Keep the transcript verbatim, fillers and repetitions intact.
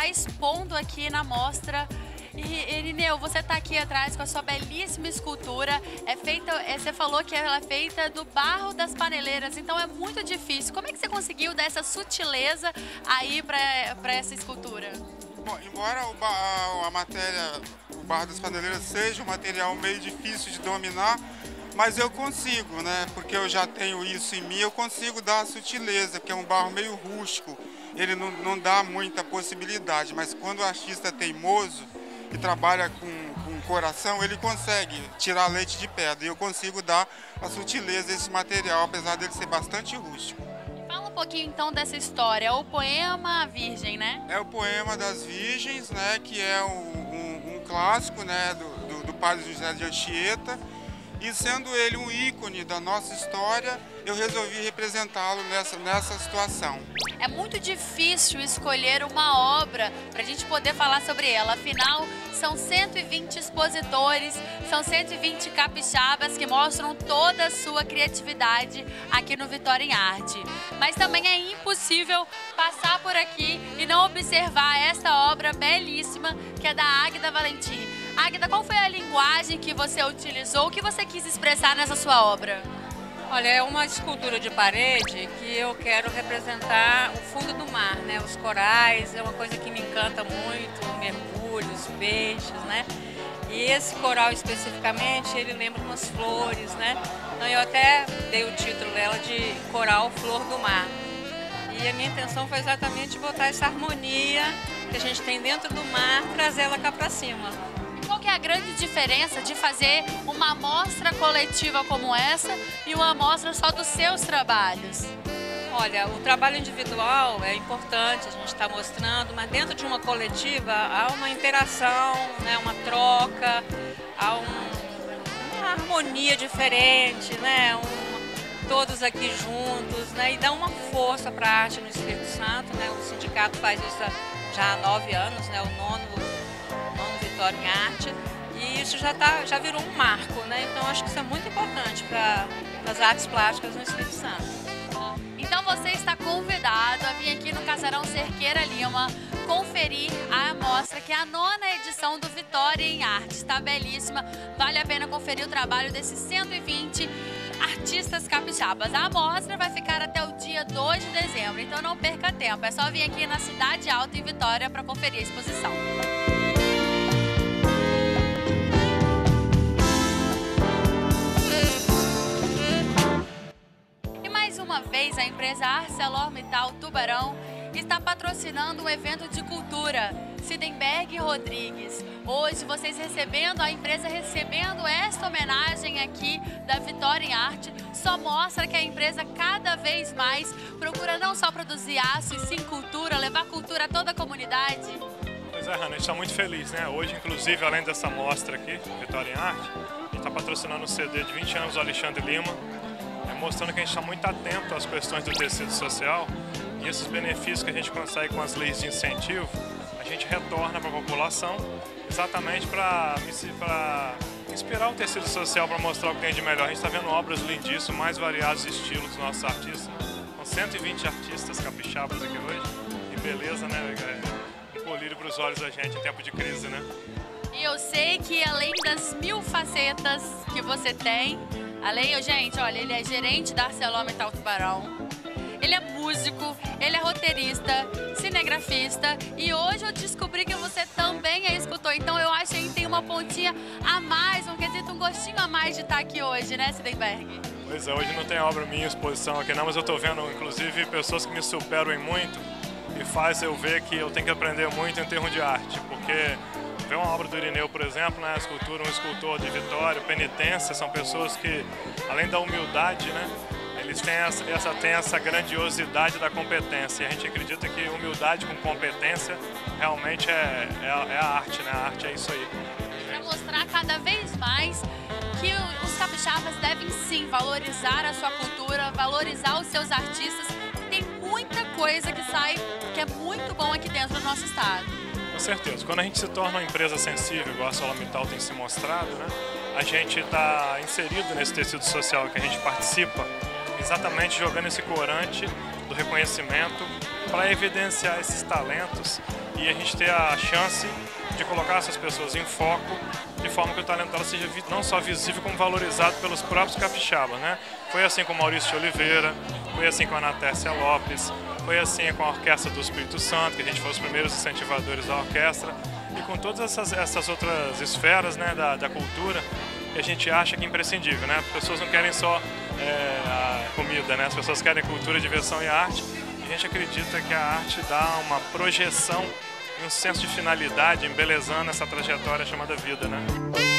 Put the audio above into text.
está expondo aqui na mostra. E, Irineu, você está aqui atrás com a sua belíssima escultura. É feita, é, você falou que ela é feita do barro das paneleiras, então é muito difícil. Como é que você conseguiu dar essa sutileza aí para essa escultura? Bom, embora o ba a matéria, o barro das paneleiras seja um material meio difícil de dominar, mas eu consigo, né? Porque eu já tenho isso em mim, eu consigo dar a sutileza, porque é um barro meio rústico, ele não, não dá muita possibilidade, mas quando o artista é teimoso e trabalha com, com coração, ele consegue tirar leite de pedra, e eu consigo dar a sutileza desse material, apesar dele ser bastante rústico. Fala um pouquinho então dessa história, é o poema Virgem, né? É o poema das Virgens, né? Que é um, um, um clássico, né? Do, do, do padre José de Anchieta. E sendo ele um ícone da nossa história, eu resolvi representá-lo nessa, nessa situação. É muito difícil escolher uma obra para a gente poder falar sobre ela, afinal são cento e vinte expositores, são cento e vinte capixabas que mostram toda a sua criatividade aqui no Vitória em Arte. Mas também é impossível passar por aqui e não observar esta obra belíssima que é da Águida Valentim. Águida, qual foi a linguagem que você utilizou, o que você quis expressar nessa sua obra? Olha, é uma escultura de parede que eu quero representar o fundo do mar, né? Os corais, é uma coisa que me encanta muito, o mergulho, os peixes, né? E esse coral especificamente, ele lembra umas flores, né? Então eu até dei o título dela de Coral Flor do Mar. E a minha intenção foi exatamente botar essa harmonia que a gente tem dentro do mar, trazer ela cá para cima. Qual que é a grande diferença de fazer uma amostra coletiva como essa e uma amostra só dos seus trabalhos? Olha, o trabalho individual é importante, a gente está mostrando, mas dentro de uma coletiva há uma interação, né, uma troca, há um, uma harmonia diferente, né, um, todos aqui juntos, né, e dá uma força para a arte no Espírito Santo, né, o sindicato faz isso já há nove anos, né, o nono Vitória em Arte, e isso já, tá, já virou um marco, né? Então acho que isso é muito importante para as artes plásticas no Espírito Santo. Então você está convidado a vir aqui no Casarão Cerqueira Lima conferir a amostra, que é a nona edição do Vitória em Arte. Está belíssima, vale a pena conferir o trabalho desses cento e vinte artistas capixabas. A amostra vai ficar até o dia dois de dezembro, então não perca tempo, é só vir aqui na Cidade Alta, em Vitória, para conferir a exposição. Uma vez a empresa ArcelorMittal Tubarão está patrocinando um evento de cultura, Sidenberg Rodrigues. Hoje vocês recebendo, a empresa recebendo esta homenagem aqui da Vitória em Arte, só mostra que a empresa cada vez mais procura não só produzir aço e sim cultura, levar cultura a toda a comunidade. Pois é, Hanna, a gente está muito feliz, né? Hoje, inclusive, além dessa mostra aqui, Vitória em Arte, a gente está patrocinando o C D de vinte anos do Alexandre Lima, mostrando que a gente está muito atento às questões do tecido social, e esses benefícios que a gente consegue com as leis de incentivo, a gente retorna para a população exatamente para inspirar o tecido social, para mostrar o que tem de melhor. A gente está vendo obras lindíssimas, mais variados estilos dos nossos artistas. São cento e vinte artistas capixabas aqui hoje, e beleza, né? É um colírio para os olhos da gente em tempo de crise, né? E eu sei que além das mil facetas que você tem, além, gente, olha, ele é gerente da ArcelorMittal Tubarão, ele é músico, ele é roteirista, cinegrafista, e hoje eu descobri que você também é escultor, então eu acho que tem uma pontinha a mais, um quesito, um gostinho a mais de estar aqui hoje, né, Sidenberg? Pois é, hoje não tem obra minha em exposição aqui não, mas eu estou vendo, inclusive, pessoas que me superam em muito e faz eu ver que eu tenho que aprender muito em termos de arte, porque ver uma obra do Irineu, por exemplo, né, a escultura, um escultor de Vitória, Penitência, são pessoas que, além da humildade, né, eles têm essa, essa, têm essa grandiosidade da competência. E a gente acredita que humildade com competência realmente é, é, a, é a arte, né? A arte é isso aí. Para mostrar cada vez mais que os capixabas devem sim valorizar a sua cultura, valorizar os seus artistas. Tem muita coisa que sai que é muito bom aqui dentro do nosso estado. Com certeza. Quando a gente se torna uma empresa sensível, igual a ArcelorMittal tem se mostrado, né, a gente está inserido nesse tecido social que a gente participa, exatamente jogando esse corante do reconhecimento para evidenciar esses talentos e a gente ter a chance de colocar essas pessoas em foco, de forma que o talento dela seja não só visível, como valorizado pelos próprios capixabas, né? Foi assim com o Maurício de Oliveira, foi assim com a Anatécia Lopes, foi assim com a Orquestra do Espírito Santo, que a gente foi os primeiros incentivadores da orquestra, e com todas essas, essas outras esferas, né, da, da cultura, que a gente acha que é imprescindível, né? As pessoas não querem só é, a comida, né? As pessoas querem cultura, diversão e arte, e a gente acredita que a arte dá uma projeção e um senso de finalidade, embelezando essa trajetória chamada vida, né?